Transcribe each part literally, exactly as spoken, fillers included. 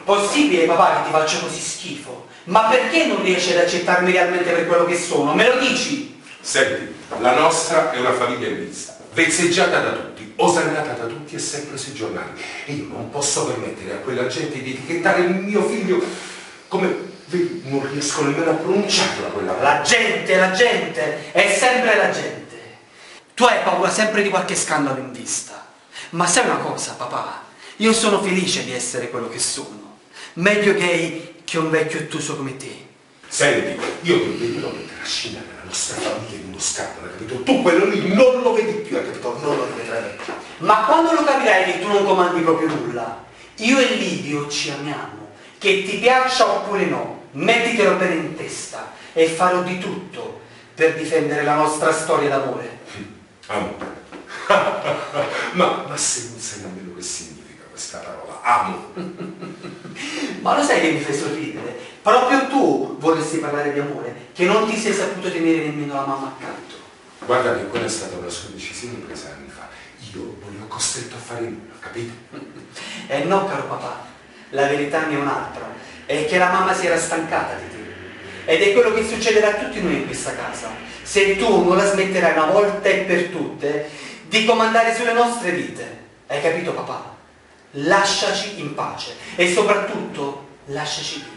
Possibile, papà, che ti faccio così schifo? Ma perché non riesci ad accettarmi realmente per quello che sono? Me lo dici? Senti, la nostra è una famiglia mista, vezzeggiata da tutti, osannata da tutti e sempre sui giornali. E io non posso permettere a quella gente di etichettare il mio figlio come... Vedi, non riesco nemmeno a pronunciarla quella parola. La gente, la gente, è sempre la gente. Tu hai paura sempre di qualche scandalo in vista. Ma sai una cosa, papà? Io sono felice di essere quello che sono. Meglio che, che un vecchio ottuso come te. Senti, io ti vedo che trascinare la nostra famiglia in uno scandalo, capito? Tu quello lì non lo vedi più, hai capito? Non lo vedrai più. Ma quando lo capirai che tu non comandi proprio nulla, io e Livio ci amiamo. Che ti piaccia oppure no, mettitelo bene in testa e farò di tutto per difendere la nostra storia d'amore. Amore. ma, ma se non sai nemmeno che significa questa parola, amo. Ma lo sai che mi fai sorridere? Proprio tu vorresti parlare di amore, che non ti sei saputo tenere nemmeno la mamma accanto. Guarda che quella è stata una sua decisione presa anni fa. Io non li ho costretto a fare nulla, capito? Eh no, caro papà. La verità ne è un'altra, è che la mamma si era stancata di te. Ed è quello che succederà a tutti noi in questa casa. Se tu non la smetterai una volta e per tutte di comandare sulle nostre vite. Hai capito, papà? Lasciaci in pace e soprattutto lasciaci vivere.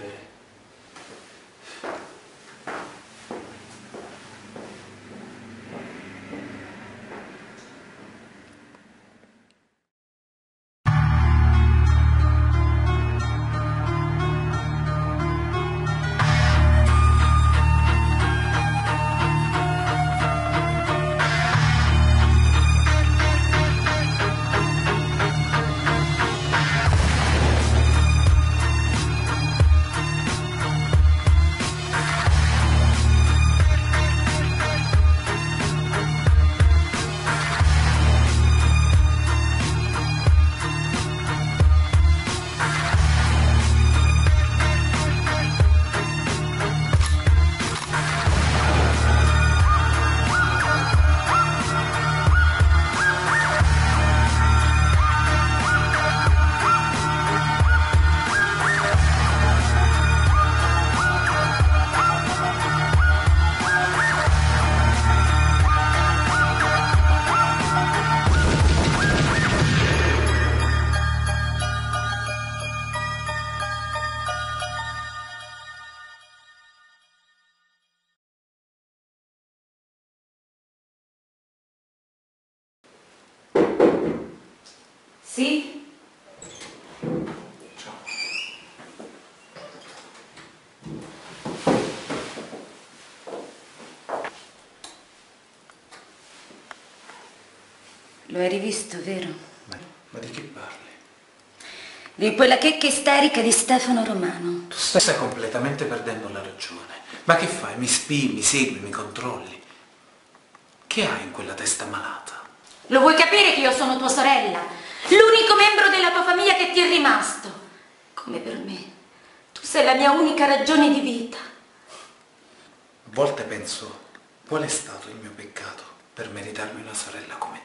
Sì? Ciao. Lo hai rivisto, vero? Ma, ma di che parli? Di quella checca isterica di Stefano Romano. Tu stai completamente perdendo la ragione. Ma che fai? Mi spii, mi segui, mi controlli? Che hai in quella testa malata? Lo vuoi capire che io sono tua sorella? L'unico membro della tua famiglia che ti è rimasto. Come per me. Tu sei la mia unica ragione di vita. A volte penso, qual è stato il mio peccato per meritarmi una sorella come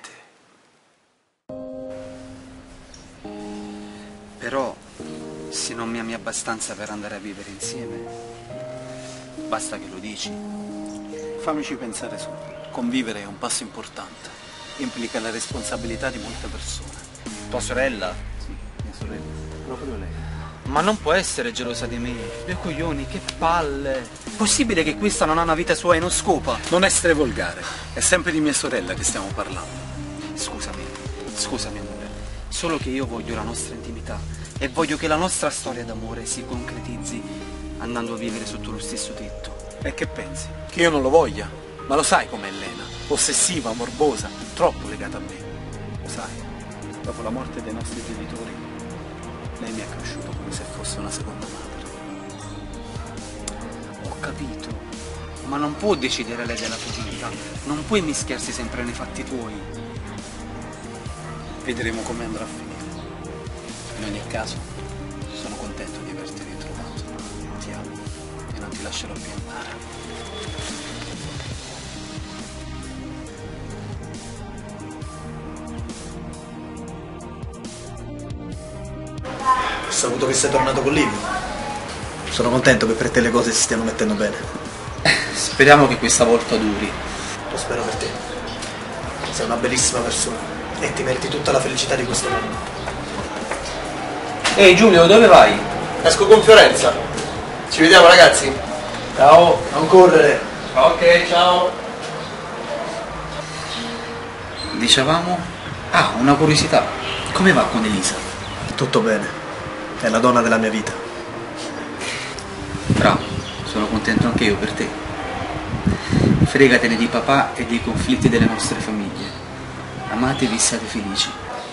te? Però, se non mi ami abbastanza per andare a vivere insieme, basta che lo dici. Fammici pensare su. Convivere è un passo importante. Implica la responsabilità di molte persone. Tua sorella? Sì, mia sorella. Proprio lei. Ma non può essere gelosa di me. Due coglioni, che palle. Possibile che questa non ha una vita sua e non scopa? Non essere volgare. È sempre di mia sorella che stiamo parlando. Scusami, scusami amore. Solo che io voglio la nostra intimità e voglio che la nostra storia d'amore si concretizzi andando a vivere sotto lo stesso tetto. E che pensi? Che io non lo voglia? Ma lo sai com'è Elena? Ossessiva, morbosa, troppo legata a me. Lo sai, dopo la morte dei nostri genitori, lei mi ha cresciuto come se fosse una seconda madre. Ho capito, ma non può decidere lei della tua vita. Non puoi mischiarsi sempre nei fatti tuoi. Vedremo come andrà a finire. In ogni caso, sono contento di averti ritrovato. Ti amo e non ti lascerò più andare. saputo che sei tornato con Livio. Sono contento che per te le cose si stiano mettendo bene. Speriamo che questa volta duri. Lo spero per te. Sei una bellissima persona e ti meriti tutta la felicità di questo mondo. Ehi Giulio, dove vai? Esco con Fiorenza. Ci vediamo ragazzi. Ciao, non correre. Ok, ciao. Dicevamo? Ah, una curiosità. Come va con Elisa? Tutto bene. È la donna della mia vita. Bravo, sono contento anche io per te. Fregatene di papà e dei conflitti delle nostre famiglie. Amatevi e siate felici.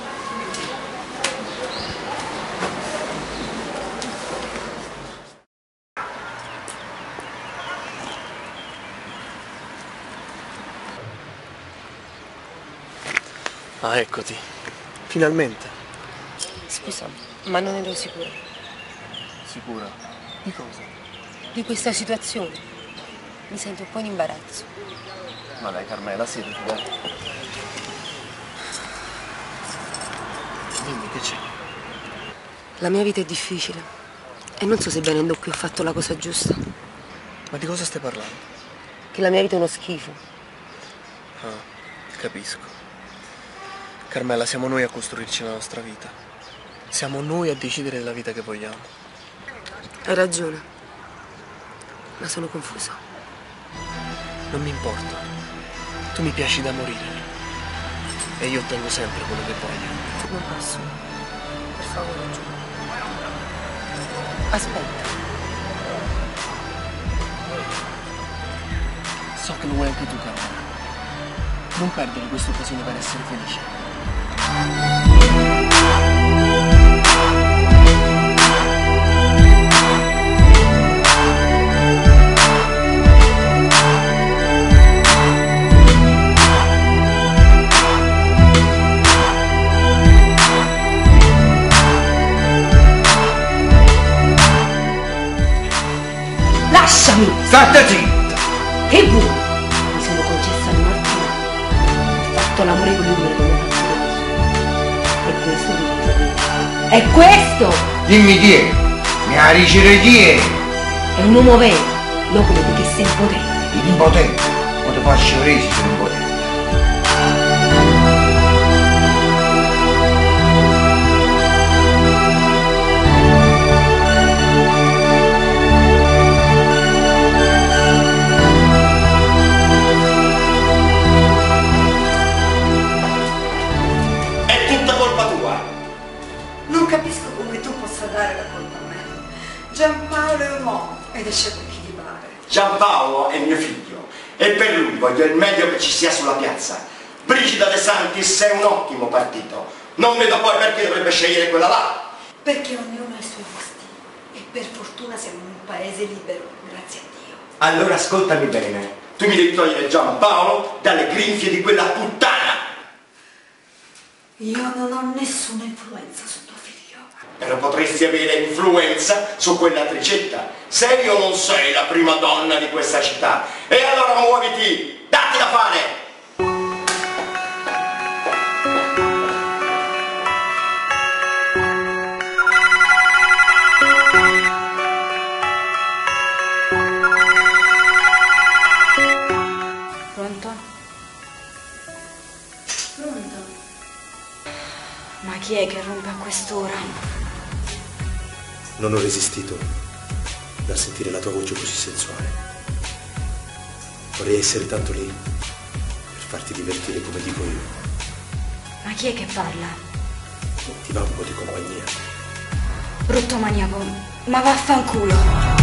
Ah, eccoti. Finalmente. Scusa, ma non ero sicura Sicura? Di cosa? di questa situazione. Mi sento un po' in imbarazzo. Ma dai Carmela, siediti, dai. Dimmi che c'è. La mia vita è difficile e non so se venendo qui ho fatto la cosa giusta. Ma di cosa stai parlando? Che la mia vita è uno schifo. Ah, capisco. Carmela, siamo noi a costruirci la nostra vita. Siamo noi a decidere della vita che vogliamo. Hai ragione, ma sono confusa. Non mi importa. Tu mi piaci da morire. E io ottengo sempre quello che voglio. Non posso. Per favore, Giulio. Aspetta. So che lo vuoi anche tu, Carmela. Non perdere questa occasione per essere felice. Lasciami! State zitta! Che vuoi? Mi sono concessa il mattino. Ho fatto l'amore con lui per come ha fatto. E questo devo sapere. È questo! Dimmi chi è! Mi ha ricire chi è! È un uomo vero, non come te che sei impotente. L'impotente! Non ti faccio resi sull'impotente! Non capisco come tu possa dare la colpa a me. Giampaolo è un uomo ed esce per chi gli pare. Giampaolo è mio figlio e per lui voglio il meglio che ci sia sulla piazza. Brigida De Santis è un ottimo partito. Non vedo poi perché dovrebbe scegliere quella là. Perché ognuno ha i suoi gusti e per fortuna siamo in un paese libero, grazie a Dio. Allora ascoltami bene. Tu mi devi togliere Giampaolo dalle grinfie di quella puttana. Io non ho nessuna influenza su tuo figlio. Però potresti avere influenza su quella tricetta. Sei o non sei la prima donna di questa città? E allora muoviti, datti da fare! Pronto? Pronto? Ma chi è che rompe a quest'ora? Non ho resistito dal sentire la tua voce così sensuale. Vorrei essere tanto lì per farti divertire come dico io. Ma chi è che parla? Ti va un po' di compagnia? Brutto maniaco, ma vaffanculo.